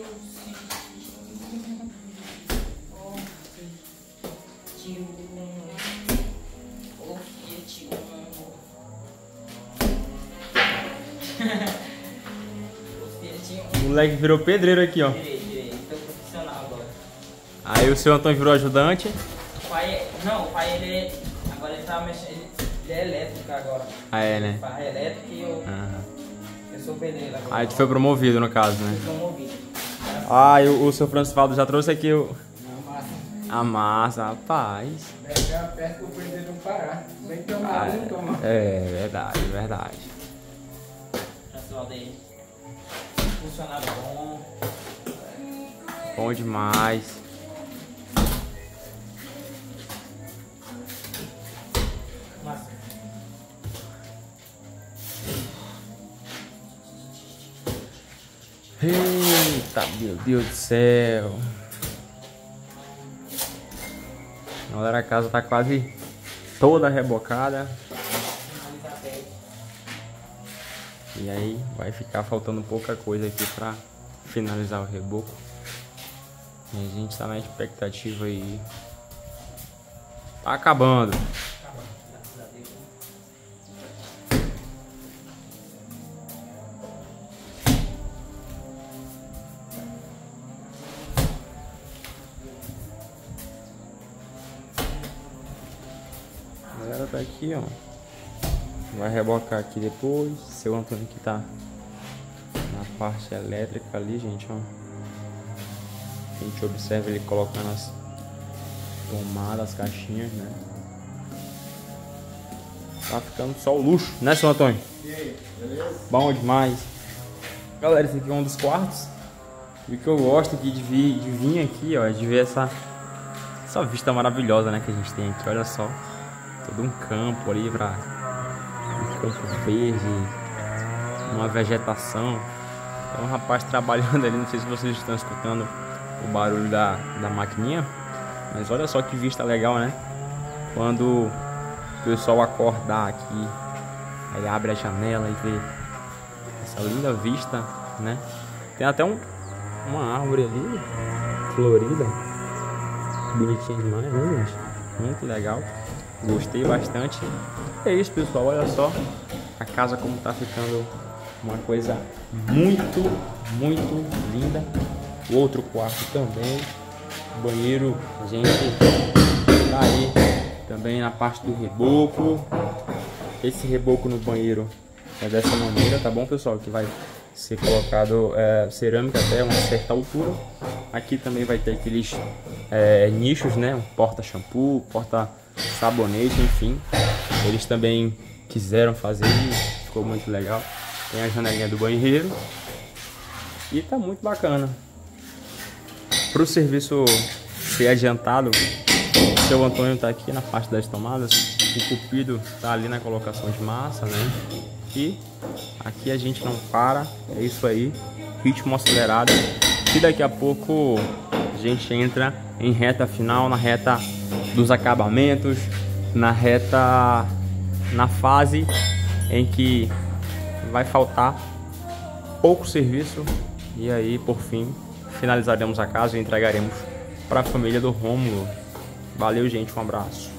O moleque virou pedreiro aqui, ó. Virei, tô profissional agora. Aí o seu Antônio virou ajudante. O pai, não, o pai agora ele tá mexendo, ele é elétrico agora. Ah, é, né? Ele faz elétrico e eu sou pedreiro agora. Aí tu foi promovido, no caso, né? Fui promovido. Ah, e o seu Francisvaldo já trouxe aqui a massa, rapaz. É a peça que o pedreiro não parar. Vem tomar toma. É, verdade, verdade. Pessoal dele. Funcionário bom. Bom demais. Massa. Eita, meu Deus do céu. Galera, a casa tá quase toda rebocada. E aí vai ficar faltando pouca coisa aqui pra finalizar o reboco. E a gente tá na expectativa aí. Tá acabando. A galera tá aqui, ó. Vai rebocar aqui depois. Seu Antônio que tá na parte elétrica ali, gente, ó. A gente observa ele colocando as tomadas, as caixinhas, né? Tá ficando só o luxo, né, seu Antônio? E aí, beleza? Bom demais. Galera, esse aqui é um dos quartos. E o que eu gosto aqui de vir aqui, ó, é de ver essa vista maravilhosa, né, que a gente tem aqui. Olha só, todo um campo ali um campo verde, uma vegetação. Tem um rapaz trabalhando ali, não sei se vocês estão escutando o barulho da maquininha, mas olha só que vista legal, né? Quando o pessoal acordar aqui, aí abre a janela e vê essa linda vista, né? Tem até uma árvore ali, florida, bonitinha demais, né, gente? Muito legal, gostei bastante. É isso, pessoal, olha só a casa como tá ficando, uma coisa muito, muito linda. O outro quarto também, banheiro, a gente tá aí também na parte do reboco. Esse reboco no banheiro é dessa maneira, tá bom, pessoal? Que vai ser colocado cerâmica até uma certa altura. Aqui também vai ter aqueles nichos, né? Um porta-shampoo, porta-sabonete, enfim. Eles também quiseram fazer e ficou muito legal. Tem a janelinha do banheiro e tá muito bacana. Para o serviço ser adiantado, o seu Antônio tá aqui na parte das tomadas, o Cupido tá ali na colocação de massa, né? E aqui a gente não para, é isso aí, ritmo acelerado. E daqui a pouco a gente entra em reta final, na reta dos acabamentos, na fase em que vai faltar pouco serviço e aí por fim finalizaremos a casa e entregaremos para a família do Rômulo. Valeu, gente, um abraço.